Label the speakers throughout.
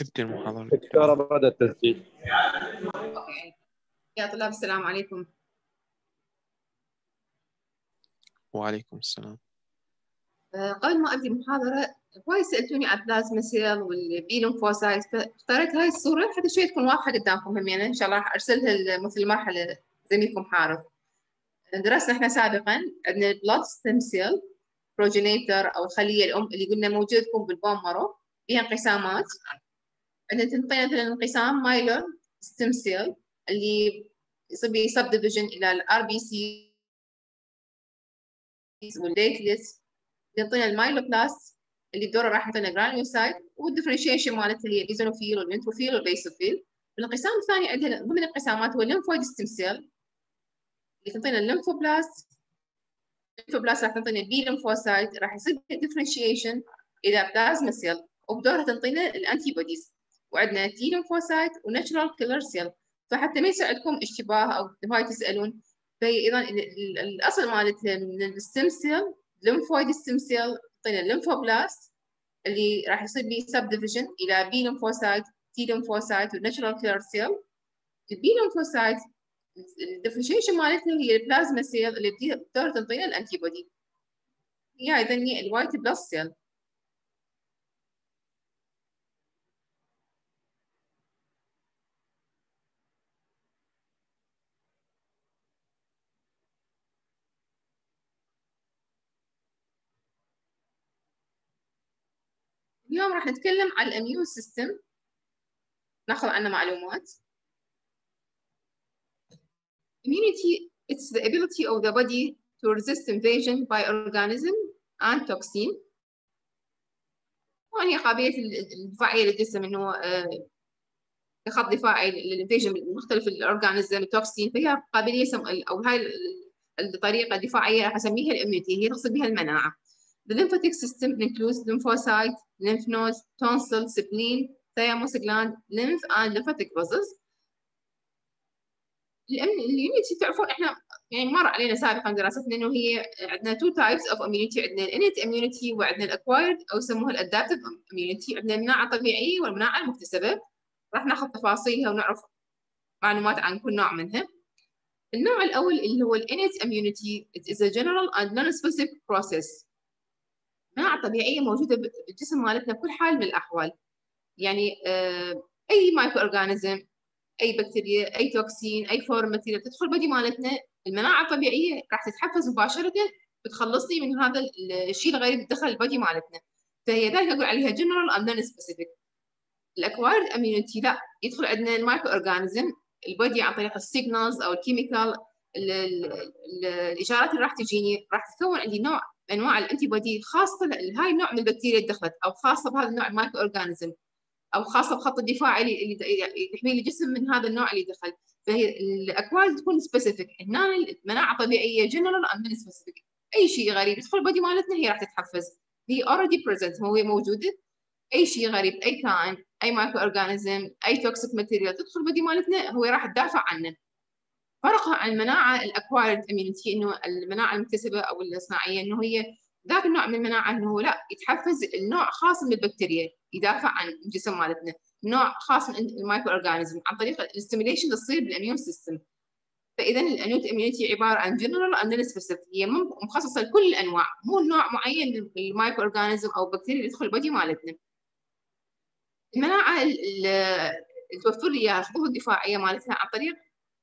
Speaker 1: ابدي المحاضرة
Speaker 2: دكتورة
Speaker 1: الكريمة.
Speaker 2: بدأ التسجيل.
Speaker 3: اوكي يا طلاب السلام عليكم.
Speaker 1: وعليكم السلام.
Speaker 3: قبل ما ابدي المحاضرة هواي سألتوني عن بلازما سيل والبي ليمفوسايت، فاختاريت هاي الصورة حتى شوي تكون واضحة قدامكم هم، يعني ان شاء الله راح ارسلها مثل مرحلة زميلكم حارث. درسنا احنا سابقا عندنا البلاد ستيم سيل بروجينيتر او الخلية الام اللي قلنا موجود تكون بالبون مارو، فيها انقسامات. عندنا تنطينا مثلا انقسام مايلر ستيم سيل اللي يصير به سب ديفيجن الى الار بي سي والبليتلتس. يعطينا المايلوبلاست اللي بدوره راح يعطينا جرانيوسايت، والديفرنشيشن مالتها هي الايزونوفيل والبنتروفيل والبيسوفيل. الانقسام الثاني عندنا ضمن الانقسامات هو الليمفويد ستيم سيل اللي تعطينا الليمفوبلاست. الليمفوبلاست راح تعطينا البي ليمفوسايت، راح يصير ديفرنشيشن الى بلازما سيل وبدورها تعطينا الانتي بوديز. وعندنا تي ليمفوسايت وناتشرال كيلر سيل، فحتى ما يساعدكم اشتباه او هاي تسالون. فهي ايضا الاصل مالتها من الستيم سيل ليمفويد ستيم سيل تعطينا الليمفوبلاست اللي راح يصير به سب ديفيجن الى بي ليمفوسايت تي ليمفوسايت والناتشرال كيلر سيل. البي ليمفوسايت الديفرنشيشن مالتها هي البلازما سيل اللي بتقدر تعطينا الانتي بودي، هي ايضا الوايت بلس سيل. اليوم راح نتكلم عن الاميون سيستم، ناخذ عنه معلومات. Immunity, it's the ability of the body to resist invasion by organism and toxin. وهي قابلية الدفاعية للجسم انه كخط دفاعي للانفيجن من مختلف الاورجانيزم التوكسين، فهي قابلية او هاي الطريقة الدفاعية راح اسميها الاميونيتي، هي تقصد بها المناعة. The lymphatic system includes lymphocyte, lymph nodes, tonsil, spleen, thymus gland, lymph and lymphatic vessels. الاميونيتي تعرفون احنا يعني مر علينا سابقا دراستنا انه هي عندنا تو تايبس اوف اميونيتي، عندنا الانيت اميونيتي وعندنا الاكوايرد او يسموها الادابتيف اميونيتي. عندنا المناعه الطبيعيه والمناعه المكتسبه، راح ناخذ تفاصيلها ونعرف معلومات عن كل نوع منها. النوع الاول اللي هو الانيت اميونيتي is a general and non-specific process. مناعه طبيعيه موجوده بالجسم مالتنا بكل حال من الاحوال، يعني اي مايكرو اورجانيزم، اي بكتيريا، اي توكسين، اي فورم ماتيريال تدخل بدي مالتنا، المناعه الطبيعيه راح تتحفز مباشره بتخلصني من هذا الشيء الغريب دخل البدي مالتنا. فهي ذلك اقول عليها جنرال اند نون سبيسيفيك. الاكوايرد اميونيتي لا، يدخل عندنا المايكرو اورجانيزم البدي عن طريق السيجنالز او الكيميكال، الاشارات اللي راح تجيني راح تكون عندي نوع انواع الانتي بودي خاصه لهاي النوع من البكتيريا اللي دخلت، او خاصه بهذا النوع المايكرو اورجانيزم، او خاصه بخط الدفاع اللي يحمي الجسم من هذا النوع اللي دخل. فهي الاكواد تكون سبيسيفيك، هنا المناعه طبيعيه جنرال اند نون سبيسيفيك. اي شيء غريب يدخل البودي مالتنا هي راح تتحفز، هي اوريدي بريزنت، هو موجوده. اي شيء غريب، اي كائن، اي مايكرو اورجانيزم، اي توكسيك ماتيريال تدخل البودي مالتنا هو راح تدافع عنه. فرقها عن المناعه الاكوايرد اميونيتي انه المناعه المكتسبه او الصناعيه، انه هي ذاك النوع من المناعه انه لا يتحفز النوع خاص من البكتيريا يدافع عن الجسم مالتنا، نوع خاص من المايكرو اورجانيزم عن طريق الاستيميليشن اللي تصير بالاميون سيستم. فاذا الانوت اميونيتي عباره عن جنرال اند نون سبيسيفيك، هي مخصصه لكل الانواع، مو نوع معين من المايكرو اورجانيزم او بكتيريا اللي تدخل البودي مالتنا. المناعه اللي توفر لي اياها الخطوط الدفاعيه مالتها عن طريق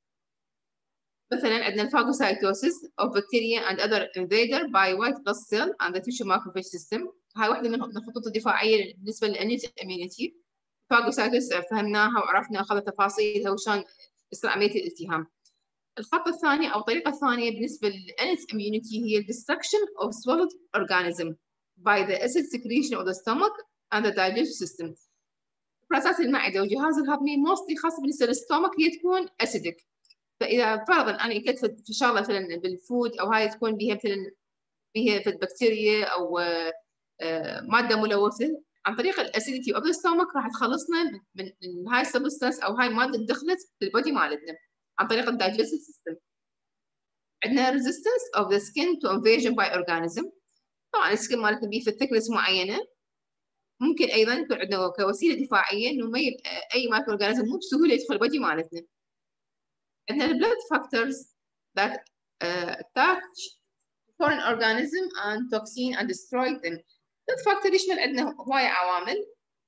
Speaker 3: مثلا عندنا الفاغوسايتوسيس of bacteria and other invader by white blood cell and the tissue macrophage system. هاي واحدة من الخطوط الدفاعية بالنسبة للانيت اميونيتي. الفاغوسايتوسيس فهمناها وعرفنا أخذنا تفاصيلها وشلون يصير عملية الالتهام. الخطة الثانية أو الطريقة الثانية بالنسبة للانيت اميونيتي هي destruction of swallowed organism by the acid secretion of the stomach and the digestive system. افرازات المعدة والجهاز الهضمي موستلي خاصة بالنسبة للستومك هي تكون acidic. فاذا فرضا انا اكلت في شغله مثلا بالفود او هاي تكون بها مثلا فيها بكتيريا او ماده ملوثه، عن طريق الاسيديتي اوف ستومك راح تخلصنا من هاي السبستانس او هاي الماده اللي دخلت في البودي مالتنا عن طريق الدايجستيف سيستم. عندنا resistance of the skin to invasion by organism. طبعا السكن مالتنا بيه في thickness معينه، ممكن ايضا يكون عندنا كوسيله دفاعيه انه ما اي مايكرو اورجانيزم مو بسهوله يدخل البودي مالتنا. عندنا البلاد فاكتورز that attack foreign organism and toxin and destroy them. blood factor يشمل عندنا هواية عوامل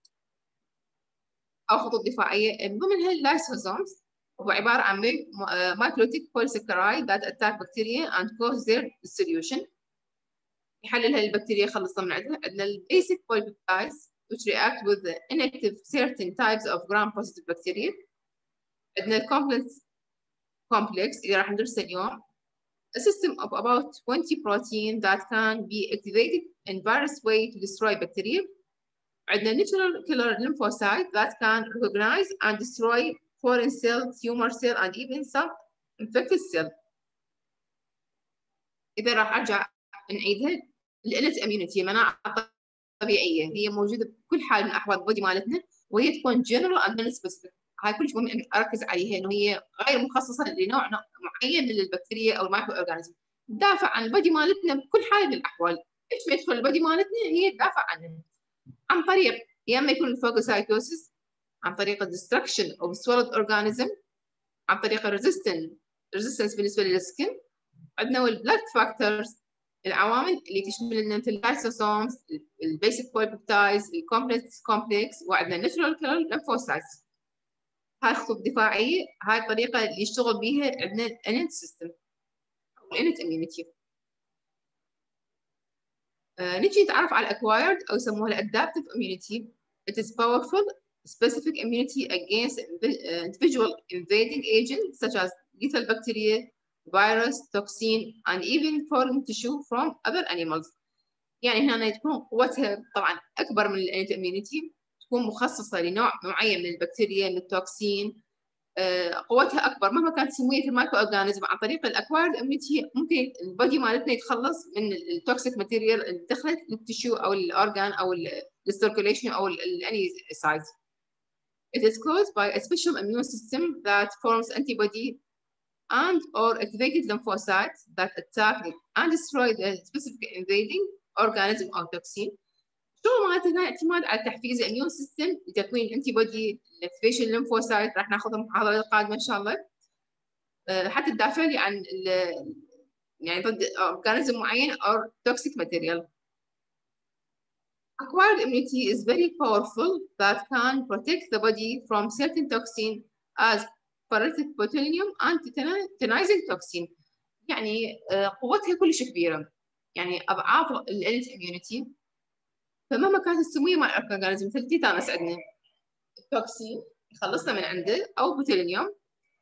Speaker 3: أو خطوط دفاعية، من ضمنها اللايسوزومز، هو عبارة عن microtic polysaccharide that attack bacteria and cause their dissolution. يحللها البكتيريا يخلصها من عندها. عندنا basic polypeptides which react with the inactive certain types of gram-positive bacteria. عندنا complex اللي راح ندرسه اليوم. A system of about 20 proteins that can be activated in various ways to destroy bacteria. عندنا natural killer lymphocyte that can recognize and destroy foreign cell, tumor cell, and even some infected cell. إذا راح أرجع نعيدها، الإنت immunity المناعة الطبيعية هي موجودة بكل حال من أحوال البودي مالتنا، وهي تكون general and non-specific. هاي كلش مهم إن أركز عليها، إنه هي غير مخصصة لنوع معين من البكتيريا أو المايكرو أورجانيزم. تدافع عن البودي مالتنا بكل حال من الأحوال. إيش ما يدخل البودي مالتنا هي تدافع عنه عن طريق يا إما يكون الفاجوسايتوسيس، عن طريق الدستركشن أو السوليد أورجانيزم، عن طريق الريزيستنس بالنسبة للسكن. عندنا البلاد فاكتورز العوامل اللي تشمل لنا اللايسوسومز، البيسك بوليبيبتايدز، الكومبلكس، وعندنا الناتشورال كيلر ليمفوسايتس. هاي خطوط دفاعية، هاي الطريقة اللي يشتغل بيها عندنا الانت سيستم أو الانت اميونيتي. نجي نتعرف على الاكوايرد أو يسموها الادابتيف اميونيتي. It is powerful specific immunity against individual invading agents such as lethal bacteria, virus, toxin, and even foreign tissue from other animals. يعني هنا تكون قوتها طبعا أكبر من الانت اميونيتي، تكون مخصصة لنوع معين من البكتيريا، من التوكسين، قوتها أكبر مهما كانت سمية المايكرو أورجانيزم. عن طريق الأكوايرد اميونيتي ممكن البودي مالتنا يتخلص من التوكسيك ماتيريال اللي دخلت للتشيو أو الأورجان أو السيركوليشن أو any site. It is caused by a special immune system that forms antibody and or activated lymphocytes that attack and destroy the specific invading organism or toxin. شو معناتها اعتماد على تحفيز الاميون سيستم لتكوين الانتي بودي، الاكتيفيشن الليمفوسايت، راح ناخذها المحاضره القادمه ان شاء الله، حتى تدافع لي عن يعني ضد اورجانيزم معين او توكسيك ماتيريال. Acquired immunity is very powerful that can protect the body from certain toxin as paralytic botulinum and titannizing toxin. يعني قوتها كلش كبيره، يعني اضعاف الانت immunity. فمهما كانت السمويه مع الاورجانيزم، مثل التيتانس عندنا التوكسين يخلصنا من عنده او بوتيلينيوم.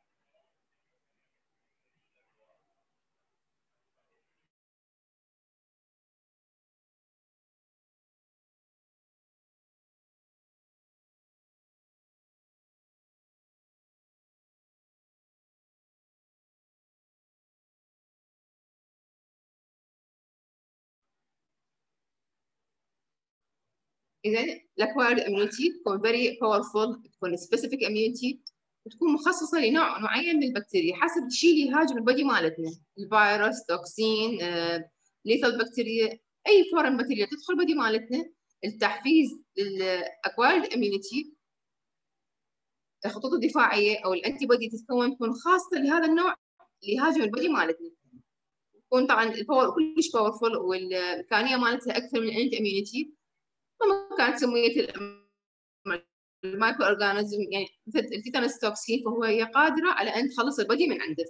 Speaker 3: إذا الأكوايرد immunity تكون very powerful، تكون specific immunity، وتكون مخصصة لنوع معين من البكتيريا حسب الشيء اللي يهاجم البودي مالتنا، الفيروس، توكسين، ليثال بكتيريا، أي فورن بكتيريا تدخل البودي مالتنا. التحفيز للأكوايرد immunity، الخطوط الدفاعية أو الأنتي بودي تكون خاصة لهذا النوع اللي يهاجم البودي مالتنا. تكون طبعا الباور كلش باورفول، والإمكانية مالتها أكثر من الأنتي immunity. وما كانت سمية المايكرو أورجانيزم يعني مثل التيتانس توكسين، هي قادرة على أن تخلص البودي من عنده.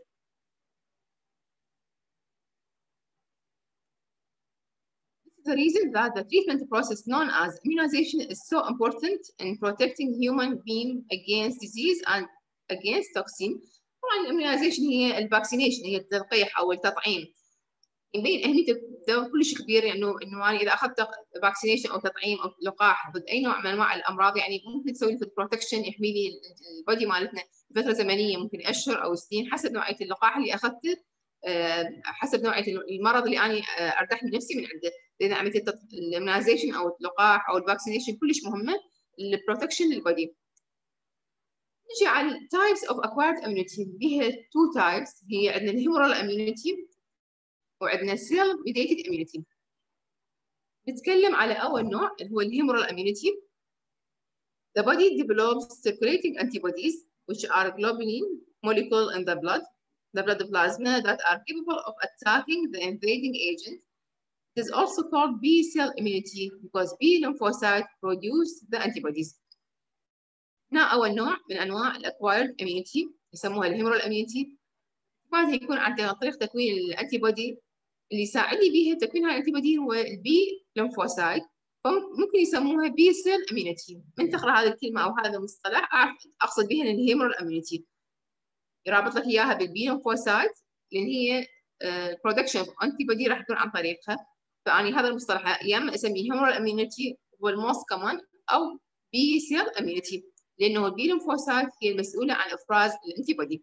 Speaker 3: This is the reason that the treatment process known as immunization is so important in protecting human being against disease and against toxin. طبعا الاميونيزيشن هي الفاكسينيشن، هي التلقيح أو التطعيم. يبين أهميته دور كلش كبير، يعني إنه أنا إذا أخذت فاكسينيشن أو تطعيم أو لقاح ضد أي نوع من أنواع الأمراض، يعني ممكن تسوي لي بروتكشن يحمي لي البودي مالتنا فترة زمنية، ممكن أشهر أو سنين حسب نوعية اللقاح اللي أخذته، حسب نوعية المرض اللي أنا أرتاح من نفسي من عنده. لأن عملية الإميونيزيشن أو اللقاح أو الفاكسينيشن كلش مهمة للبروتكشن للبودي. نجي على types of acquired immunity، بها two types، هي عندنا الهيمورال immunity وعندنا cell mediated immunity. نتكلم على أول نوع اللي هو الهيمورال immunity. The body develops circulating antibodies which are globulin molecule in the blood plasma that are capable of attacking the invading agent. It is also called B cell immunity because B lymphocytes produce the antibodies. هنا أول نوع من أنواع الأكوايرد immunity يسموها الهيمورال immunity. بعدها يكون عن طريق تكوين الأنتي بودي اللي يساعدني بيها تكوين هاي الأنتي بودي هو البي ليمفوسايت، فممكن يسموها بي سيل immunity. من تقرأ هذه الكلمة أو هذا المصطلح أعرف أقصد بها الهيمورال immunity. يرابط لك إياها بالبي ليمفوسايت لأن هي production of antibody راح يكون عن طريقها. فأني هذا المصطلح يا إما أسميه هيمورال immunity هو الموست كومن أو بي سيل immunity لأنه البي ليمفوسايت هي المسؤولة عن إفراز الأنتي بودي.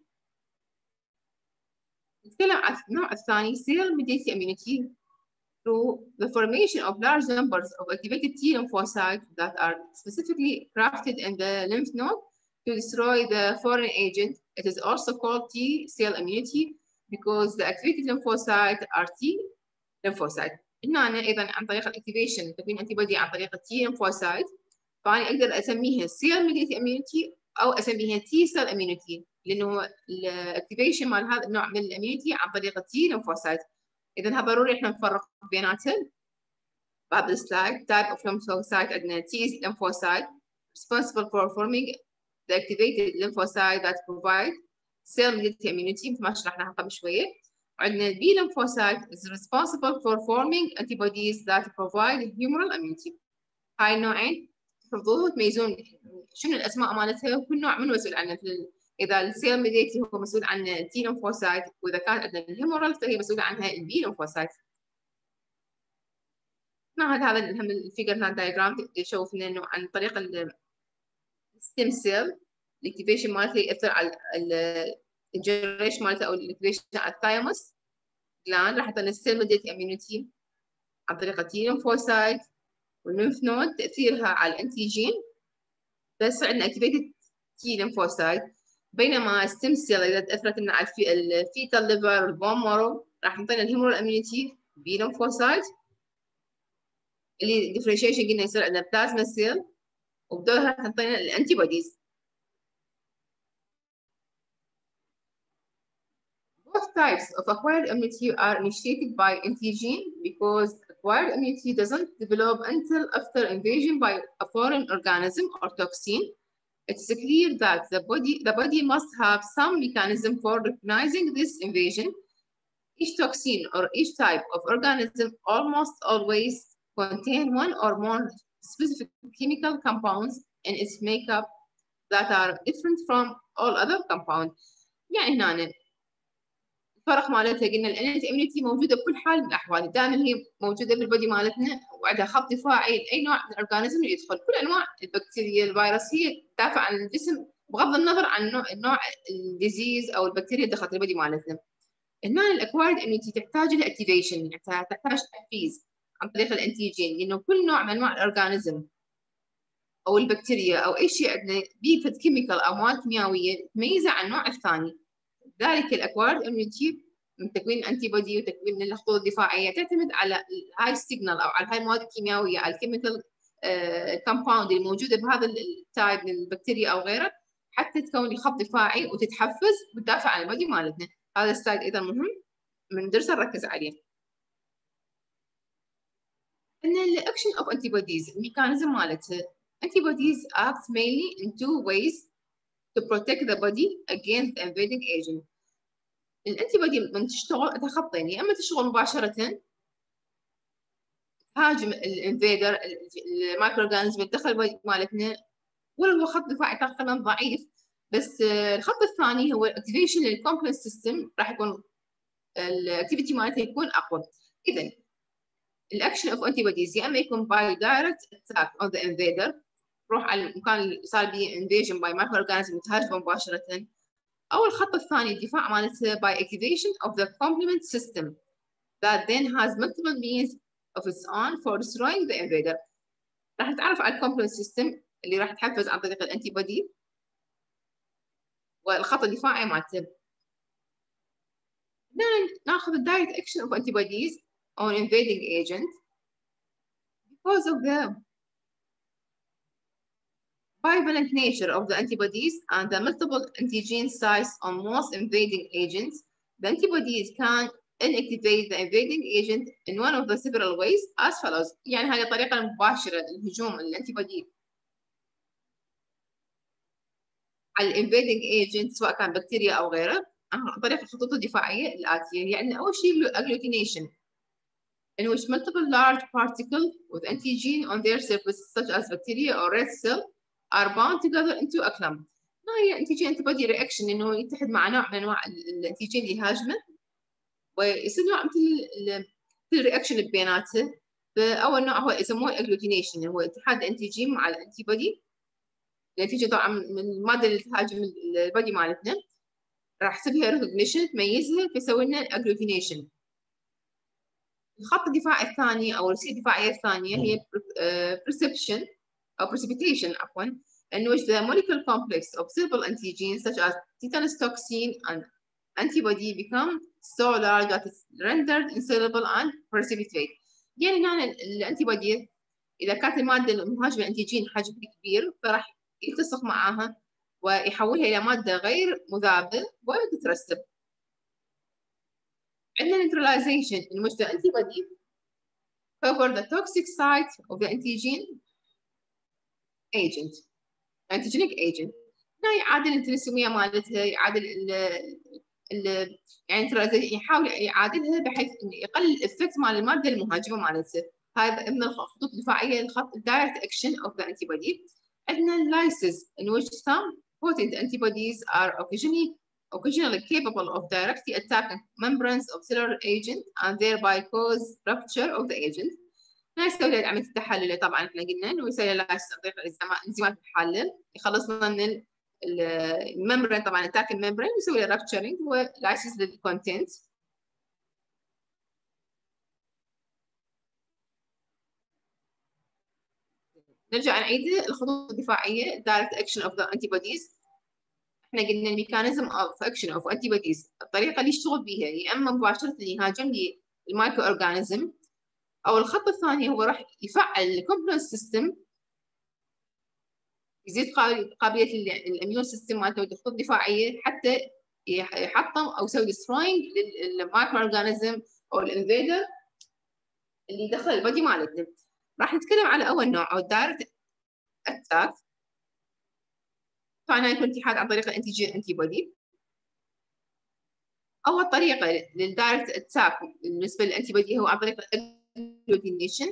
Speaker 3: نتكلم عن النوع الثاني cell mediated immunity through the formation of large numbers of activated T lymphocytes that are specifically crafted in the lymph node to destroy the foreign agent. It is also called T cell immunity because the activated lymphocytes are T lymphocytes. هنا أنا أيضا عن طريق الactivation تكوين antibody عن طريق T lymphocytes، فأنا أقدر أسميها cell mediated immunity أو أسميها T cell immunity لأنه الاكتيفيشن مال هذا النوع من الاميونيتي عن طريق التي ليمفوسايت. إذا هذا ضروري إحنا نفرق بيناتهم. بهذا السلايد type of lymphocyte عندنا T lymphocyte responsible for forming the activated lymphocyte that provide cell mediated immunity مثل ما شرحناها قبل شوية. وعندنا B lymphocyte is responsible for forming antibodies that provide humoral immunity. هاي النوعين تحفظوه وتميزون شنو الأسماء مالتها وكل نوع منه مسؤول عنه. إذا السيل ميديتي هو مسؤول عن التي ليمفوسايت، وإذا كان عندنا الهيمورال فهي مسؤولة عنها البي ليمفوسايت. هذا هم الفيجر هنا دايجرام يشوف لنا إنه عن طريق الستيم سيل الاكتيفيشن مالته يأثر على الجنريشن مالته أو الاكتيفيشن على الثايموس جلاند. راح يعطينا السيل ميديتي اميونيتي عن طريق التي ليمفوسايت والليمف نود تأثيرها على الأنتيجين، بس عندنا اكتيفيتد تي ليمفوسايت. بينما ستيم سيل اذا تاثرت من على الفيتال ليفر والبون مارو راح نعطينا الهيمورال اميونيتي بي ليمفوسايت اللي ديفرنشيشن قلنا يصير عندنا بلازما سيل وبدورها تعطينا الانتي بوديز. Both types of acquired immunity are initiated by antigen because acquired immunity doesn't develop until after invasion by a foreign organism or toxin. It's clear that the body must have some mechanism for recognizing this invasion. Each toxin or each type of organism almost always contain one or more specific chemical compounds in its makeup that are different from all other compounds. يعني هنا الفرق مالتها قلنا الانتي اميونيتي موجوده بكل حال من الاحوال، دائما هي موجوده بالبودي مالتنا وعندها خط دفاعي لاي نوع من الاورجانيزم اللي يدخل. كل انواع البكتيريا الفيروس هي تدافع عن الجسم بغض النظر عن نوع الديزيز او البكتيريا اللي دخلت البودي مالتنا. هنا الاكوايرد اميونيتي تحتاج لاكتيفيشن، يعني تحتاج تحفيز عن طريق الانتيجين، لانه كل نوع من انواع الاورجانيزم او البكتيريا او اي شيء عندنا بيفت كيميكال او مواد كيميائيه تميزه عن النوع الثاني. ذلك الاكوايرد اميونيتي من تكوين انتي بودي وتكوين الخطوط الدفاعيه تعتمد على هاي السيجنال او على هاي المواد الكيميائيه، على الكيميكال كومباوند الموجوده بهذا التايب من البكتيريا او غيره حتى تكون لي خط دفاعي وتتحفز وتدافع عن البودي مالتنا. هذا السلايد ايضا مهم من درسه نركز عليه. ان الاكشن اوف انتي بوديز الميكانيزم مالتها antibodies act mainly in two ways to protect the body against the invading agent. الانتي بودي من تشتغل عندها خطين، يا اما تشتغل مباشره تهاجم الانفيدر المايكرو اورجانيزم اللي دخل البودي مالتنا، ولا هو خط دفاعي تقريبا ضعيف، بس الخط الثاني هو الاكتيفيشن للكومبلكس سيستم راح يكون الاكتيفيتي مالته يكون اقوى. اذا الاكشن اوف انتي بوديز يا اما يكون باي دايركت اتاك اون ذا انفيدر، روح على المكان اللي صار به انفيجن باي مايكرو اورجانيزم وتهاجمه مباشره، أو الخط الثاني الدفاع مالته by activation of the complement system that then has multiple means of its own for destroying the invader. راح نتعرف على الكومبلمنت سيستم اللي راح تحفز عن طريق الانتي بودي والخط الدفاعي مالته. ناخذ الدايركت اكشن اوف antibodies on invading agent. because of the bivalent nature of the antibodies and the multiple antigen sites on most invading agents, the antibodies can inactivate the invading agent in one of the several ways as follows. يعني هذه الطريقة المباشرة للهجوم الانتيبودي على الانفيدنج ايجنت سواء كان بكتيريا او غيره عن طريق الخطوط الدفاعية الآتية. يعني أول شيء agglutination in which multiple large particles with antigen on their surface such as bacteria or red cell are bound together into a clump. هي antigen antibody reaction إنه يتحد مع نوع من أنواع الانتيجين اللي هاجمه ويصير نوع مثل الرياكشن بيناتها. فأول نوع هو يسموه agglutination، هو اتحاد الانتيجين مع الانتيبودي. الانتيجين طبعا من المادة اللي تهاجم البودي مالتنا، راح تسويها recognition تميزها فيسوي لنا agglutination. الخط الدفاعي الثاني أو الوسيلة الدفاعية الثانية هي perception أو precipitation عفوا، in which the molecular complex of several antigens such as tetanus toxin and antibody become so large that it's rendered insoluble and precipitate. يعني هنا الانتيبودي إذا كانت المادة المهاجمة الانتيجين حجمها كبير فراح يلتصق معها ويحولها إلى مادة غير مذابة وتترسب. عندنا neutralization in which the antibody cover the toxic site of the antigenic agent. هنا يعادل التلسيمية مالتها، يعادل يعني يحاول يعادلها بحيث يقلل الإفكت مال المادة المهاجمة مالتها. هذا من الخطوط الدفاعية الخط direct action of the antibody. عندنا lysis in which some potent antibodies are occasionally capable of directly attacking membranes of cellular agent and thereby cause rupture of the agent. هنا يسوي له عملية التحلل. طبعا احنا قلنا انه يسوي له lysis عن طريق الانزيمات الحالة يخلصنا من الممبرين. طبعا اتاك الممبرين يسوي له rupturing وlysis للكونتنت. نرجع نعيد الخطوط الدفاعية direct action of the antibodies. احنا قلنا الميكانيزم اوف اكشن اوف antibodies، الطريقة اللي يشتغل بيها يا اما مباشرة يهاجم لي المايكرو اورجانيزم، او الخط الثاني هو راح يفعل الكومبلكس سيستم، يزيد قابلية الاميون سيستم مالته والخطوط الدفاعية حتى يحطم او يسوي ديستروينج للمايكرو اورجانيزم او الانفيدر اللي دخل البودي مالتنا. راح نتكلم على اول نوع او الدايركت اتاك. طبعا يكون اتحاد عن طريق الانتيجين انتيبودي. اول طريقه للدايركت اتاك بالنسبه للانتيبودي هو عن طريق الاجلوتينيشن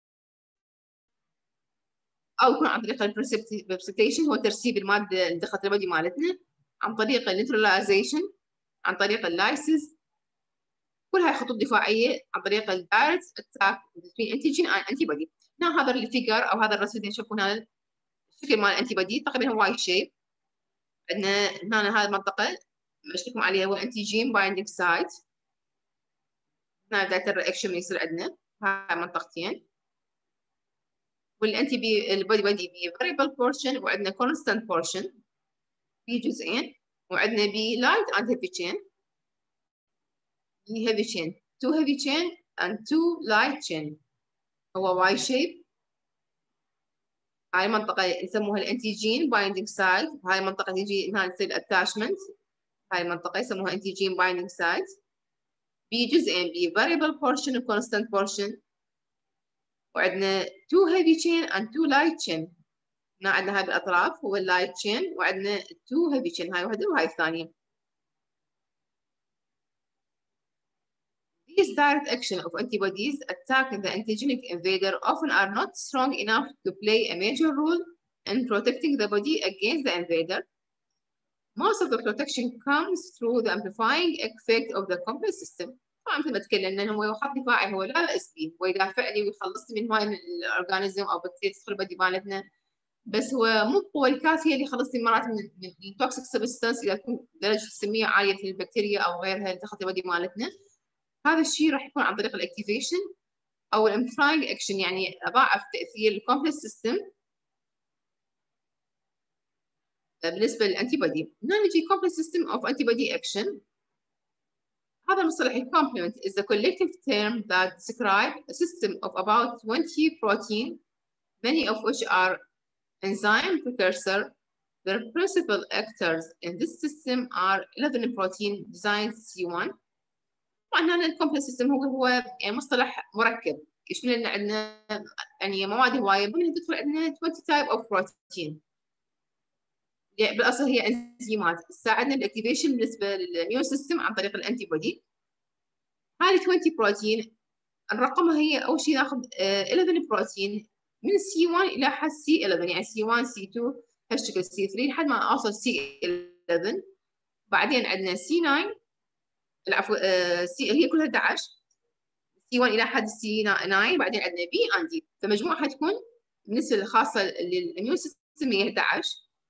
Speaker 3: او يكون عن طريق البرسبتيشن، هو ترسيب الماده اللي دخلت البودي مالتنا، عن طريق النيوتراليزيشن، عن طريق اللايسيس. كل هاي خطوط دفاعيه عن طريق الدايركت اتاك بين انتيجين اند انتيبودي. هنا هذا الفيجر او هذا الرسم اللي تشوفون هذا الشكل مال الانتيبودي تقريبا هو واي شيب. عندنا هنا هذه المنطقه مشتكم عليها هو انتيجين بايندينج سايت. هنا بدايه الرياكشن يصير عندنا هاي منطقتين، والانتي بي البودي بي فاريبل بورشن وعندنا كونستانت بورشن في جزئين، وعندنا بي لايت اند هيفي تشين. بي هيفي تشين، تو هيفي تشين اند تو لايت تشين، هو واي شيب. هاي المنطقه يسموها الانتيجين بايندينج سايت، هاي المنطقه تيجي هنا تصير اتاشمنت. هاي المنطقه يسموها انتيجين بايندينج سايت. بي جزئين، بي variable portion و constant portion، وعندنا two heavy chain and two light chain. هنا عندنا هاي بالأطراف هو اللايت chain، وعندنا two heavy chain، هاي واحدة وهاي الثانية. These direct action of antibodies attacking the antigenic invader often are not strong enough to play a major role in protecting the body against the invader. Most of the protection comes through the amplifying effect of the complex system. طبعا مثل ما تكلمنا انه هو خط دفاعي هو لا بأس به، هو يدافع لي ويخلصني من هاي الاورجانيزم او بكتيريا تدخل البدي مالتنا، بس هو مو القوه الكافيه اللي يخلصني مرات من التوكسيك سبستانس اذا تكون درجه السميه عاليه في البكتيريا او غيرها اللي دخلت البدي مالتنا. هذا الشيء راح يكون عن طريق الاكتيفيشن او الامبليفاينج اكشن، يعني اضاعف تاثير الكومبلكس سيستم بالنسبه للانتي بودي. هنا نجي كومبلكس سيستم اوف انتي بودي اكشن. هذا المصطلح complement is the collective term that describes a system of about 20 proteins, many of which are enzyme precursor. The principal actors in this system are 11 protein designed C1. طبعا هنا الكومبلكس سيستم هو يعني مصطلح مركب يشمل لنا عندنا يعني مواد هوايه منها تدخل عندنا 20 تايب اوف بروتين. يعني بالاصل هي انزيمات تساعدنا بالاكتيفيشن بالنسبه للميون سيستم عن طريق الانتي بودي. هذه 20 بروتين نرقمها هي اول شيء ناخذ 11 بروتين من C1 الى حد C11 يعني C1 C2 هالشكل C3 لحد ما اوصل C11. بعدين عندنا C9 العفو هي كلها 11 C1 الى حد C9 بعدين عندنا B and D فمجموعها تكون بالنسبه الخاصه للاميون سيستم هي 11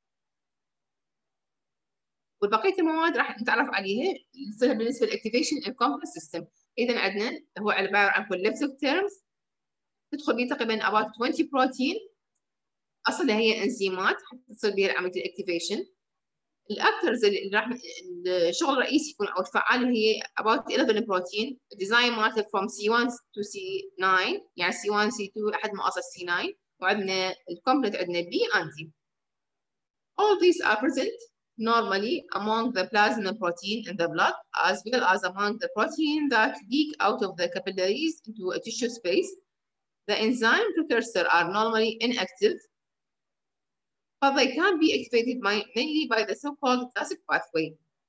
Speaker 3: والبقيه المواد راح نتعرف عليها تصير بالنسبه للاكتيفيشن الكومبلكس سيستم. اذا عندنا هو عباره عن collective terms تدخل به تقريبا about 20 بروتين اصلها هي انزيمات حتى تصير بها عمليه الاكتيفيشن. الاكترز اللي راح الشغل الرئيسي يكون او الفعال هي about 11 بروتين ديزاين مالته from C1 to C9 يعني C1 C2 لحد ما اوصل C9 وعندنا الكومبلت عندنا B and D. All these are present normally among the plasma protein in the blood as well as among the protein that leak out of the capillaries into a tissue space. The enzyme precursors are normally inactive, but they can be activated mainly by the so-called classic pathway.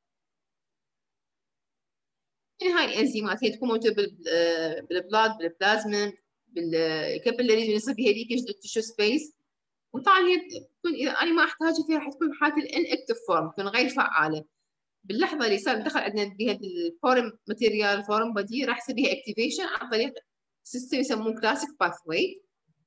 Speaker 3: يعني هاي الانزيمات هي تكون موجودة بالبلاد بالبلازما بالكابيلاريز اللي يصير بها ليكج للتشو سبيس وطبعا هي تكون اذا انا ما احتاجها فيها راح تكون بحالة الانكتيف فورم تكون غير فعالة. باللحظة اللي صار دخل عندنا بها الفورم ماتيريال فورم بودي راح يصير بها اكتيفيشن عن طريق سيستم يسموه classic pathway.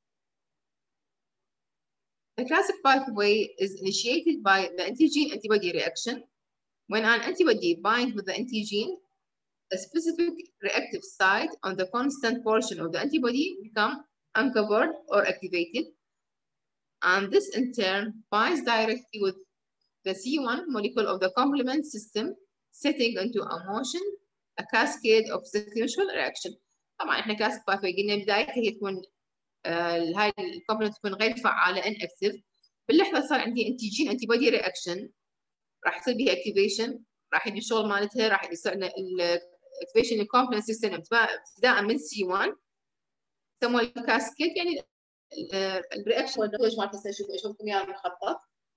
Speaker 3: The classic pathway is initiated by the antigen-antibody reaction. When an antibody binds with the antigen, a specific reactive site on the constant portion of the antibody becomes uncovered or activated. And this in turn binds directly with the C1 molecule of the complement system, setting into a motion a cascade of sequential reaction. طبعا احنا classic pathway قلنا بدايتها هي تكون هاي الكومبلمنت تكون غير فعالة inactive. باللحظة صار عندي انتيجين انتي بودي رياكشن راح يصير بها اكتيفيشن راح يجي الشغل مالتها راح يصير الاكتيفيشن الكومبلمنت سيستم ابتداء من C1 يسموه الكاسكيد يعني الرياكشن والنتائج مالتها اشوفكم اياها بالمخطط.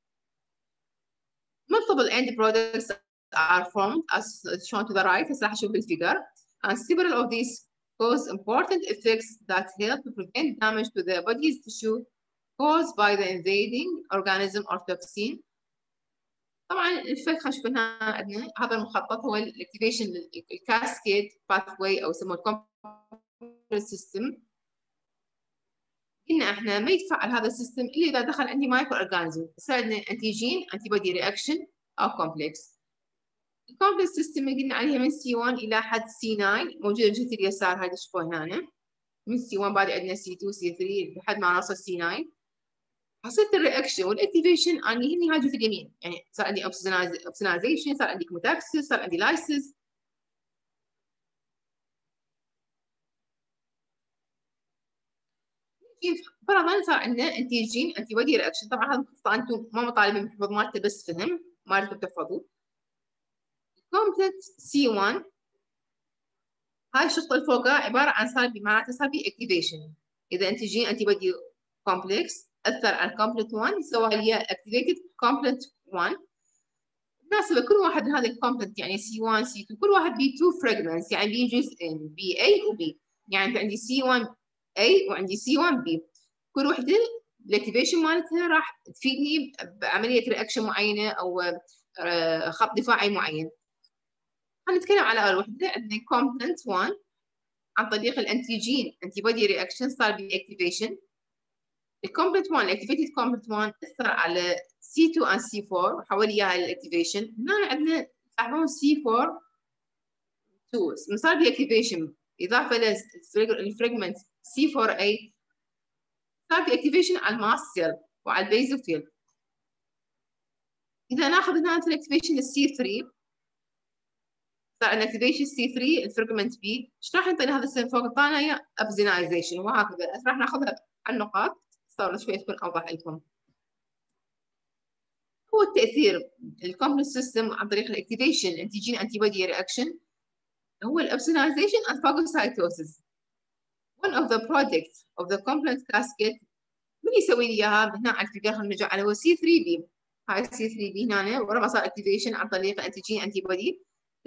Speaker 3: multiple end products are formed as shown to the right هسه راح اشوف بالفيجر and several of these cause important effects that help to prevent damage to the body's tissue caused by the invading organism or toxin. طبعا الفك خلينا نشوف هنا عندنا هذا المخطط هو الاكتيفيشن الكاسكيد باثواي او يسموه الكومبلكس سيستم. قلنا احنا ما يتفعل هذا السيستم الا اذا دخل عندي مايكرو اورجانيزم يصير عندنا انتيجين انتي بودي رياكشن او كومبلكس. الكومبلكس سيستم اللي قلنا عليها من C1 الى حد C9 موجوده بجهه اليسار هذه تشوفوها هنا من C1 بعد عندنا C2 C3 لحد ما نوصل C9. حصلت الرياكشن والاكتيفيشن انا يهمني هاي في اليمين يعني صار عندي اوبسونايزيشن صار عندي كموتاكسس صار عندي لايسيس. فرضا صار عندنا انتيجين انتي بودي رياكشن. طبعا هذا القصه انتم ما مطالبين بالحفظ مالته بس فهم ما لكم تحفظوا. كومبلكس C1 هاي الشقه اللي فوقها عباره عن صار معناته صار بي اكتيفيشن. اذا انتيجين انتي بودي كومبلكس اثر على الكومبلكت 1 سوى لي اكتيفيتد كومبلكت 1. بالمناسبه كل واحد من هذه الكومبلكت يعني C1 C2 كل واحد بي 2 فريجمنتس يعني بي جزئين بي A وبي يعني عندي C1 A وعندي C1 B كل وحده الاكتيفيشن مالتها راح تفيدني بعمليه رياكشن معينه او خط دفاعي معين. هنتكلم على اول وحده عندنا كومبلكت 1 عن طريق الانتيجين انتي بودي رياكشن صار بي اكتيفيشن. الكومبلكت 1 الاكتيفيتد كومبلكت 1 اثر على C2 and C4 وحول اياها للاكتيفيشن. هنا عندنا تلاحظون C4 2 صار بي اكتيفيشن اضافه للفريجمنت C4A صار بي اكتيفيشن على الماست سيل وعلى البيزوفيل. اذا ناخذ هنا الاكتيفيشن C3 صار عندنا activation C3 الفريجمنت B. ايش راح يعطينا هذا السهم فوق الثانية؟ ابزينايزيشن، وهكذا راح ناخذها على النقاط صار شوي تكون اوضح لكم. هو التأثير الكومبلكس سيستم عن طريق الاكتيفيشن انتيجين انتي بودي رياكشن هو الابسينايزيشن and phagocytosis. One of the products of the complex cascade من يسوي لي اياها هنا على الفيجر خلينا نرجع على هو C3B. هاي C3B هنا ورا صار اكتيفيشن عن طريق انتيجين انتي بودي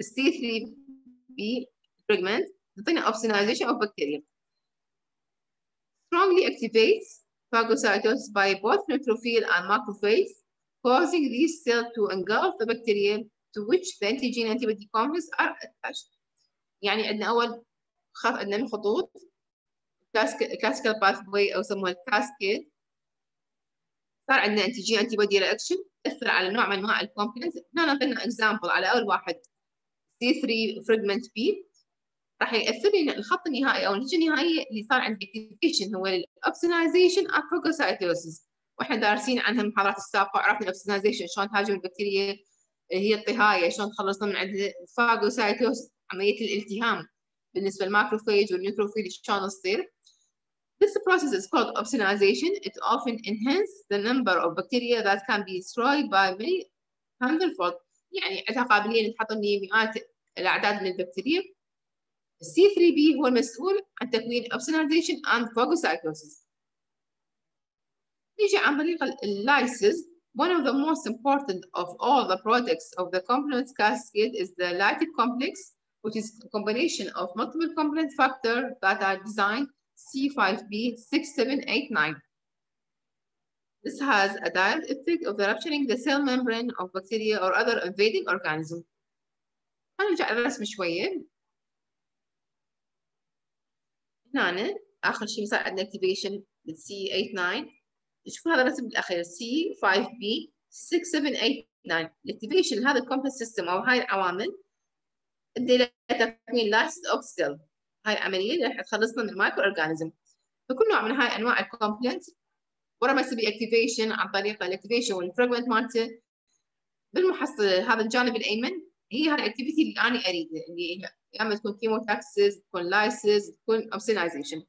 Speaker 3: C3B fragment تعطينا opsonization of bacteria. Strongly activates phagocytosis by both neutrophil and macrophage, causing these cells to engulf the bacteria to which the antigen antibody complex are attached. يعني عندنا أول خط عندنا من خطوط classical pathway أو يسموها الكاسكيد. صار عندنا antigen antibody reaction تأثر على نوع من أنواع الكومبلكس. هنا نعطينا example على أول واحد C3 fragment B. راح يأثر لنا الخط النهائي أو النتيجة النهائية اللي صار عند activation هو الأبسينايزيشن and phagocytosis. وإحنا دارسين عنها المحاضرات السابقة وعرفنا الأبسينايزيشن شلون تهاجم البكتيريا هي الطهاية، شلون تخلصنا من عند الفاغوسايتوس عملية الالتهام بالنسبة للماكروفيج والنيوتروفيل شلون تصير. This process is called opsonization. It often enhances the number of bacteria that can be destroyed by many hundredfold. يعني عندها قابلية إن تحط لي مئات الأعداد من البكتيريا. C3B هو المسؤول عن تكوين opsonization and phagocytosis. نيجي عن طريق اللايسز. One of the most important of all the products of the complement cascade is the lytic complex, which is a combination of multiple complement factors that are designed C5b6789. This has a direct effect of rupturing the cell membrane of bacteria or other invading organisms. هنرجع الرسم شوية. هنا آخر شيء صار عندنا activation C89. شوفوا هذا الرسم الأخير C5b6789. الاكتيفيشن هذا الكومبلكس سيستم أو هاي العوامل تؤدي إلى تكوين لايسيس أوف سيل. هاي العملية اللي راح تخلصنا من المايكرو أورجانيزم. فكل نوع من هاي أنواع الكومبلكس ورا ما يسوي اكتيفيشن عن طريق الاكتيفيشن والفراجمنت مالته بالمحصلة هذا الجانب الأيمن هي هاي الاكتيفيتي اللي أنا أريده اللي هي يا اما تكون كيموتاكسيس تكون لايسيس تكون اوبسينايزيشن.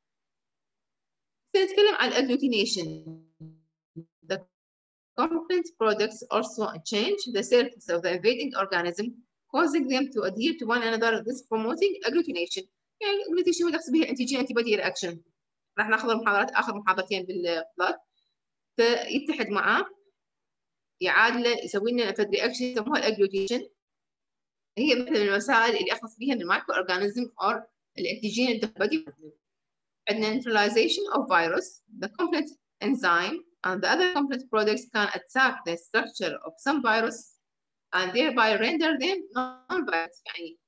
Speaker 3: سنتكلم عن الاجلوتينيشن. The complement products also change the surface of the invading organism, causing them to adhere to one another, this promoting agglutination. يعني agglutination هو نقصد به الانتيجين انتي بودي رياكشن. راح ناخذ المحاضرات اخر محاضرتين بالبلاد فيتحد معاه يعادله يسوي لنا فد رياكشن يسموها الاجلوتيشن. هي مثل الوسائل اللي اخلص بها من المايكرو اورجانيزم او الانتيجين الدهبدي. عندنا neutralization of virus. The complement enzyme and the other complement products can attack the structure of some virus and thereby render them non-virus.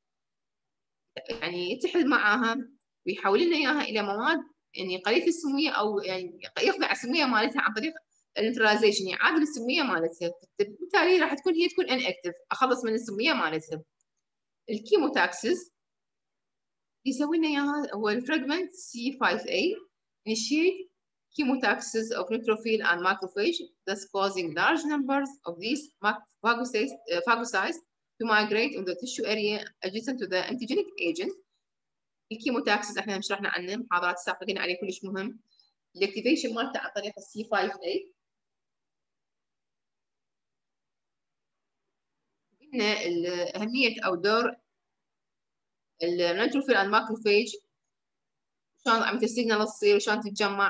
Speaker 3: يعني يتحد معها ويحول لنا اياها الى مواد يعني قليله السميه او يعني يخضع السميه مالتها عن طريق النيوتراليزيشن يعادل السميه مالتها. بالتالي راح تكون هي تكون inactive اخلص من السميه مالتها. الكيموتاكسيس يسوي لنا اياها هو الفراجمنت C5A initiate chemotaxis of neutrophil and macrophage, thus causing large numbers of these phagocytes to migrate in the tissue area adjacent to the antigenic agent. الكيموتاكسيس احنا شرحنا عنه محاضرات السابقة قلنا عليه كلش مهم. الاكتيفيشن مالته عن طريق C5A. قلنا أهمية أو دور النيوتروفيل and macrophage شلون عم السيجنال تصير وشلون تتجمع.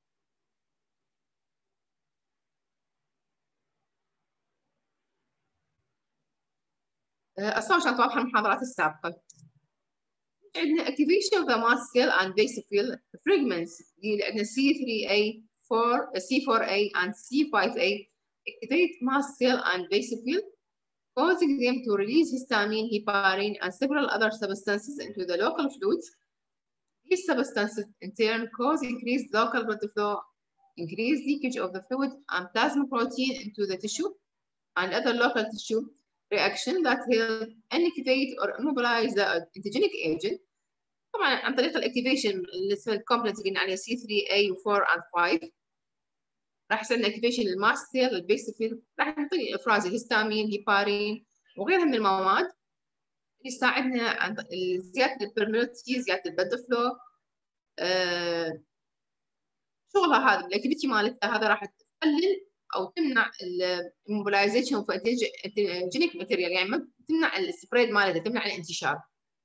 Speaker 3: أصلا عشان توضح المحاضرات السابقة. عندنا activation of the mast cell and basophil fragments اللي عندنا C4A and C5A activate mast cell and basophil, causing them to release histamine, heparin, and several other substances into the local fluids. These substances in turn cause increased local blood flow, increased leakage of the fluid and plasma protein into the tissue and other local tissue reaction that help inactivate or immobilize the antigenic agent. طبعا عن طريق الاكتيفيشن اللي اسمه الكومبلكس قلنا عليه C3A و4 and 5 راح يصير لنا اكتيفيشن للماست سيل البيسوفيل راح يعطيني افراز الهستامين هيبارين وغيرها من المواد يساعدنا عن زيادة البرميلتي، زيادة البلد فلو، شغلها هذا الاكتيفيتي مالتها هذا راح تقلل او تمنع الموبلايزيشن اوف انتيجينيك ماتيريال، يعني ما تمنع السبريد مالتها، تمنع الانتشار.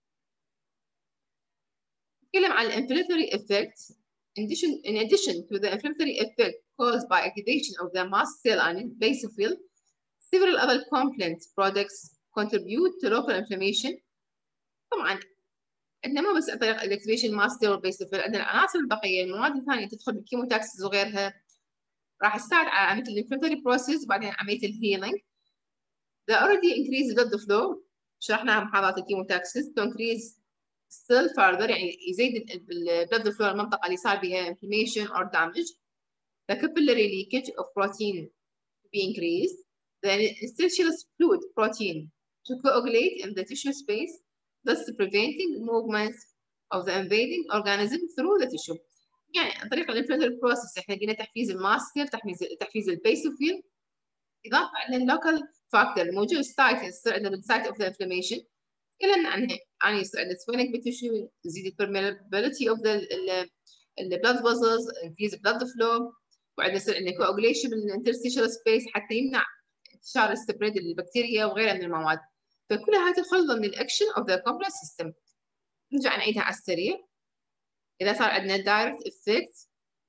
Speaker 3: نتكلم عن الانفلامatory effect. In addition to the inflammatory effect caused by activation of the mast cell and basophil, several other complement products contribute to local inflammation. طبعا عندنا مو بس عن طريق الاكتيفيشن ماست سيل والبيسوفيل، عندنا العناصر البقيه، المواد الثانيه تدخل بالكيموتاكسز وغيرها، راح تساعد على عمليه الانفلاماتوري بروسيس وبعدين عمليه الهيلينج. The already increased blood flow شرحناها بمحاضرات الكيموتاكسز to increase still further، يعني يزيد البلد فلو المنطقه اللي صار بها inflammation or damage. The capillary leakage of protein to be increased. The interstitial fluid protein to coagulate in the tissue space, thus preventing movements of the invading organism through the tissue. يعني عن طريق الانفلاماتوري بروسيس احنا قلنا تحفيز الماسكر، تحفيز البيسوفيل، اضافه على اللوكال فاكتور الموجود بالسايت اوف ذا انفلاميشن. تكلمنا عن يصير عندنا swelling بالتشو، يزيد البرميلابيلتي اوف ذا البلاد فيزلز، increase blood flow، وعندنا يصير عندنا coagulation بالانترستيشال سبيس حتى يمنع انتشار السبريد البكتيريا وغيرها من المواد. فكلها هاي تدخل ضمن الاكشن اوف ذا كومبلكس سيستم. نرجع نعيدها على السريع. اذا صار عندنا دايركت افكت،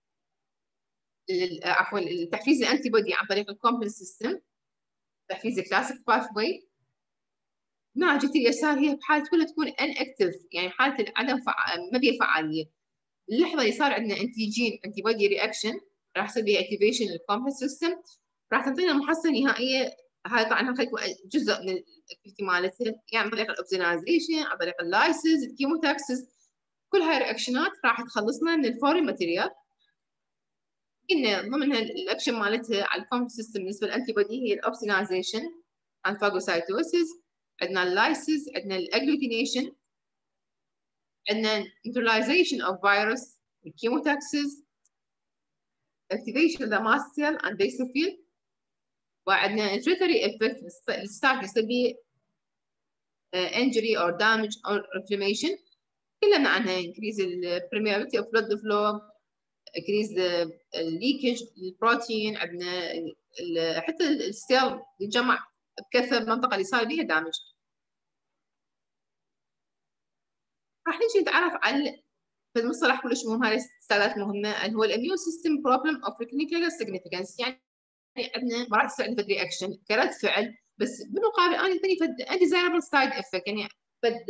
Speaker 3: عفوا التحفيز الانتي بودي عن طريق الكومبلكس سيستم، تحفيز الكلاسيك باث واي، ناجة اليسار هي بحالة كلها تكون ان اكتف، يعني حالة عدم ما بيها فعالية. اللحظة اللي صار عندنا انتي بودي رياكشن راح يصير بها اكتيفيشن للكومبلكس سيستم، راح تعطينا المحصلة النهائية. هاي طبعا جزء من الاكتيفيتي مالتها، يعني عن طريق الاوبزينايزيشن، عن طريق اللايسز، الكيموتاكسس، كل هاي الرياكشنات راح تخلصنا من الفورين ماتيريال. قلنا ضمنها الاكشن مالتها على الكومبلكس سيستم بالنسبة للانتي بودي هي الاوبزينايزيشن عن فاجوسايتوسيس، عندنا اللايسز، عندنا الاجلوتينيشن، عندنا neutralization of virus، الكيموتاكسز، activation of the mast cell and basophil، وعندنا inhibitory effect الستارت يصير به injury or damage or inflammation. تكلمنا عنها increase the permeability of blood flow، increase the leakage البروتين، عندنا حتى السيل يتجمع بكثرة المنطقة اللي صار بها دامج. راح نجي نتعرف على المصطلح كلش مهم، هاي السالات مهمة، اللي هو الاميون سيستم بروبلم اوف كلينيكال سيجنيفيكانس. يعني عندنا مرات تصير عندنا رياكشن كرد فعل، بس بالمقابل انا ثاني فد undesirable سايد افكت، يعني فد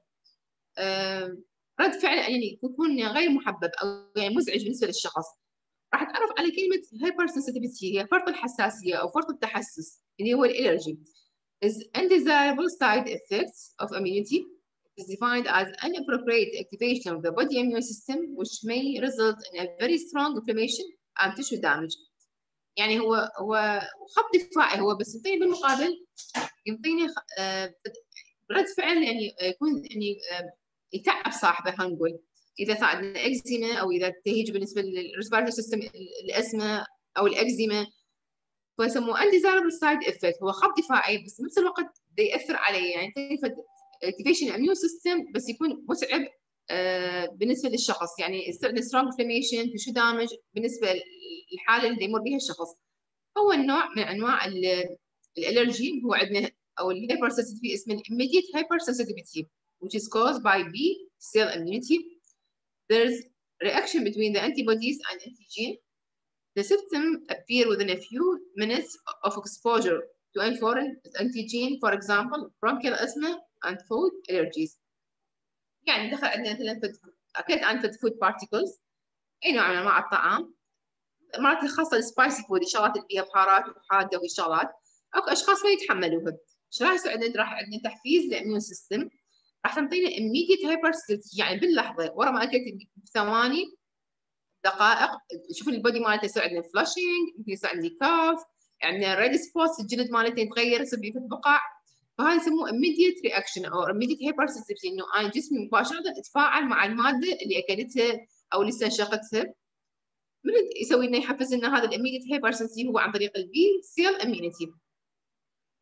Speaker 3: رد فعل يعني يكون غير محبب او يعني مزعج بالنسبه للشخص. راح اتعرف على كلمه هايبر سنسيتيفيتي، هي فرط الحساسيه او فرط التحسس اللي هو الالرجي. is undesirable side effects of immunity is defined as inappropriate activation of the body immune system which may result in a very strong inflammation and tissue damage. يعني هو خط دفاعي هو، بس يعطيني بالمقابل يعطيني رد فعل يعني يكون يعني يتعب صاحبه، خلينا نقول اذا صار عندنا اكزيما او اذا تهيج بالنسبه للريسبيرتوري سيستم الاسمه او الاكزيما، فيسموه undesirable side effect. هو خط دفاعي بس بنفس الوقت ياثر علي، يعني activation immune system بس يكون متعب بالنسبه للشخص، يعني يصير strong inflammation tissue damage بالنسبه للحاله اللي يمر بها الشخص. اول نوع من انواع الالرجي هو عندنا او الهايبر سنسيتيفيتي، اسمه immediate hypersensitivity which is caused by B cell immunity. There's reaction between the antibodies and antigen. The symptoms appear within a few minutes of exposure to a foreign antigen, for example, bronchial asthma and food allergies. يعني دخل عندنا مثلا أكلت عن food particles، أي نوع من أنواع الطعام، مرات خاصة السبايسي فود، الشغلات اللي فيها بهارات وحادة وشغلات، أكو أشخاص ما يتحملوها. شو راح يصير عندنا؟ راح عندنا تحفيز للإميون سيستم، راح تنطينا immediate hypersensitivity، يعني باللحظة ورا ما أكلت بثواني دقائق شوف البودي مالته يصير عندنا فلاشينج، ممكن يصير عندي كاف، عندنا ريد سبوتس، الجلد مالته يتغير يصير بيه بقع. فهذا يسموه immediate reaction او immediate hypersensitivity، انه انا جسمي مباشره اتفاعل مع الماده اللي اكلتها او اللي استنشقتها. من يسوي لنا يحفز لنا هذا immediate hypersensitivity هو عن طريق البي سيل immunity.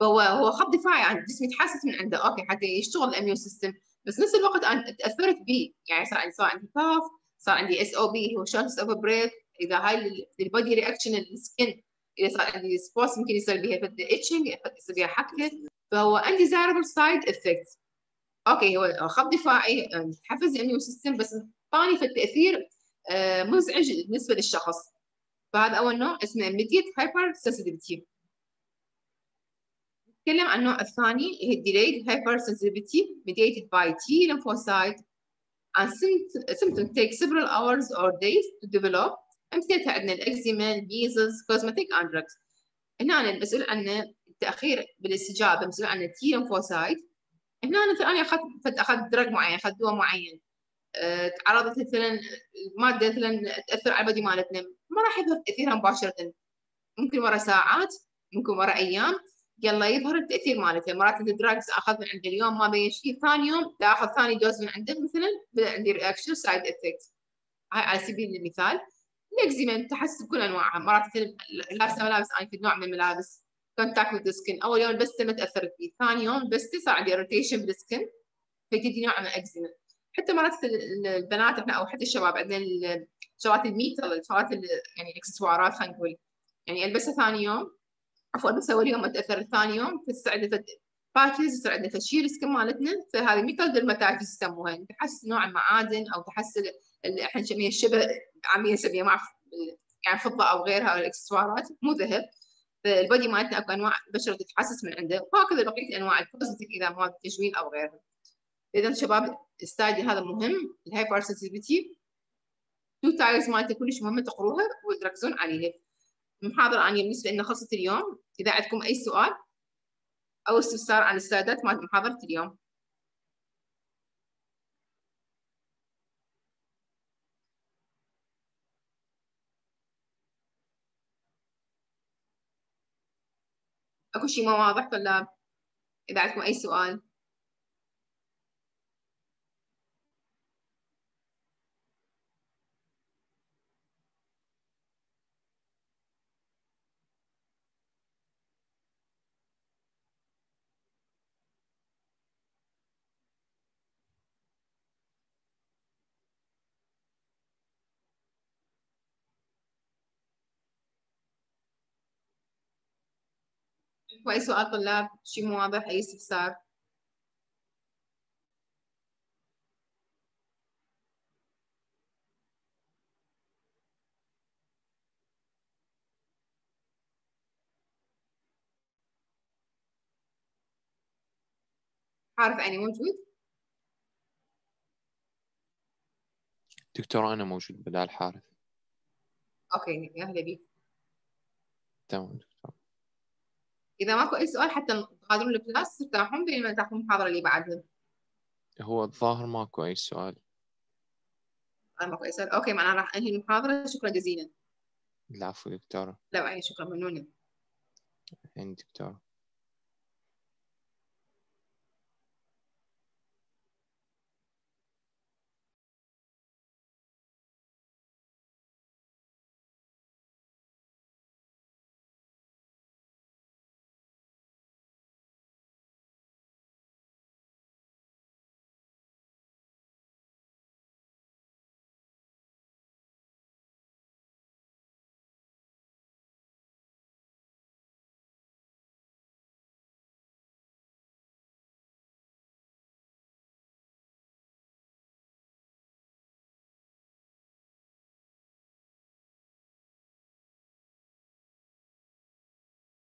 Speaker 3: فهو خط دفاعي عن الجسم يتحسس من عنده اوكي حتى يشتغل الاميون سيستم، بس نفس الوقت انا تاثرت به، يعني صار عندي كاف، صار عندي اس او بي هو شورتنس اوف بريث، اذا هاي البودي رياكشن السكن، اذا صار عندي سبوس ممكن يصير بها اتشنج، يصير بها حكه، فهو عندي ديزايربل سايد افكت. اوكي هو خط دفاعي حفز الاميون سيستم، بس ثاني في التاثير مزعج بالنسبه للشخص. فهذا اول نوع اسمه immediate hypersensitivity. نتكلم عن النوع الثاني هي delayed hypersensitivity mediated by T lymphocyte and symptoms take several hours or days to develop. أمثلتها عندنا الإكزيما، الميزلز، cosmetic and drugs. هنا المسؤول عن التأخير بالاستجابة مسؤول عن التي lymphocyte. هنا مثلا أنا أخذت دراج معين، أخذت دواء معين، تعرضت مثلا المادة مثلا تأثر على البدي مالتنا، ما راح يظهر تأثيرها مباشرة، ممكن ورا ساعات، ممكن ورا أيام، يلا يظهر التأثير مالته. مرات الدراجز أخذ من عند اليوم ما بين شيء، ثاني يوم لا أخذ ثاني دوز من عنده مثلا بدأ عندي رياكشن سايد افكت. هاي على سبيل المثال. الإكزيما تحس بكل أنواعها، مرات لابسة ملابس أنا في نوع من الملابس كونتاكت وذ سكن، أول يوم لبسته ما تأثرت فيه، ثاني يوم لبسته صار عندي إريتيشن بالسكن فتدي نوع من الإكزيما. حتى مرات البنات احنا أو حتى الشباب عندنا شغلات الميتال، الشغلات يعني الاكسسوارات خلينا نقول، يعني البسها ثاني يوم، عفوا البسها اول يوم اتاثر ثاني يوم، فتصير عندنا باتشز، يصير عندنا تشير السكن مالتنا، فهذه ميتال ديرماتايتس يسموها، تحس نوع المعادن او تحس اللي احنا نسميها الشبه، عاملين نسميها مع يعني فضه او غيرها او الاكسسوارات مو ذهب. فالبودي مالتنا اكو انواع البشره تتحسس من عنده، وهكذا بقيه انواع الكوزمتيك اذا مواد تجميل او غيرها. اذا شباب الستادي هذا مهم، الهايبر سنسيتيفيتي، تو تايرز مالته كلش مهمه تقروها وتركزون عليها. المحاضره انا بالنسبه لنا خلصت اليوم، اذا عندكم اي سؤال او استفسار عن السلايدات مالت محاضره اليوم. اكو شيء ما واضح ولا اذا عندكم اي سؤال؟ عندكم اي سؤال طلاب؟ شيء مو واضح، اي استفسار؟ عارف اني موجود؟
Speaker 1: دكتور أنا موجود بدال حارث.
Speaker 3: اوكي يا اهلا بيك.
Speaker 1: تمام دكتور.
Speaker 3: اذا ماكو اي سؤال حتى تغادرون الكلاس ترتاحون بين ما تاخذون المحاضره اللي بعدها.
Speaker 1: هو الظاهر ماكو أي سؤال.
Speaker 3: ماكو اي سؤال، اوكي معناها راح انهي المحاضره. شكرا جزيلا.
Speaker 1: العفو دكتورة.
Speaker 3: لا يعني شكرا، ممنونه.
Speaker 1: عندي دكتورة.